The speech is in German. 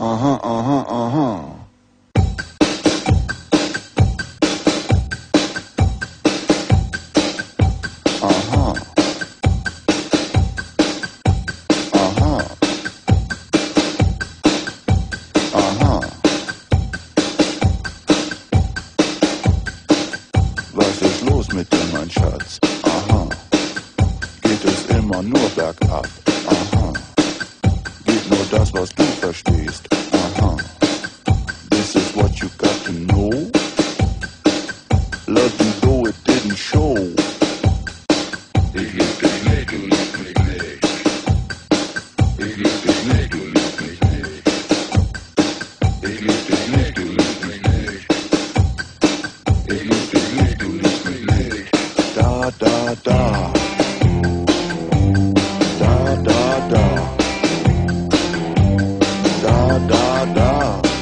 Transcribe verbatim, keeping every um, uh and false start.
Aha, aha, aha. Aha. Aha. Aha. Was ist los mit dir, mein Schatz? Aha. Geht es immer nur bergab? Aha. Geht nur das, was du verstehst? Aha. This is what you got to know. Love you though it didn't show. Ich lieb dich nicht, du liebst mich nicht. Ich lieb dich nicht, du liebst mich nicht. Ich lieb dich nicht, du liebst mich nicht. Ich lieb dich nicht, du liebst mich nicht. Da, da, da. Da, da, da. Da, da, da.